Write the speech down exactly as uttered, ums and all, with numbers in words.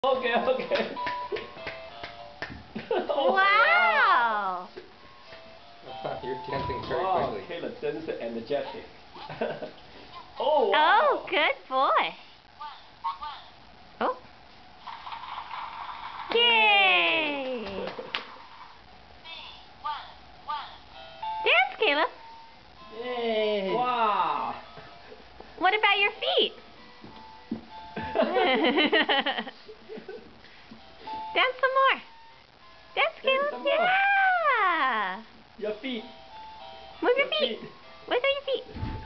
Okay, okay. Oh, Wow! You're dancing very wow, quickly. Caleb, dance energetic. Oh, wow. Oh, good boy. Oh. Yay! Dance, Caleb. Yay! Wow! What about your feet? Dance some more. Dance, Caleb. some more. Yeah! Your feet. Move your Your feet. feet. Wiggle your feet.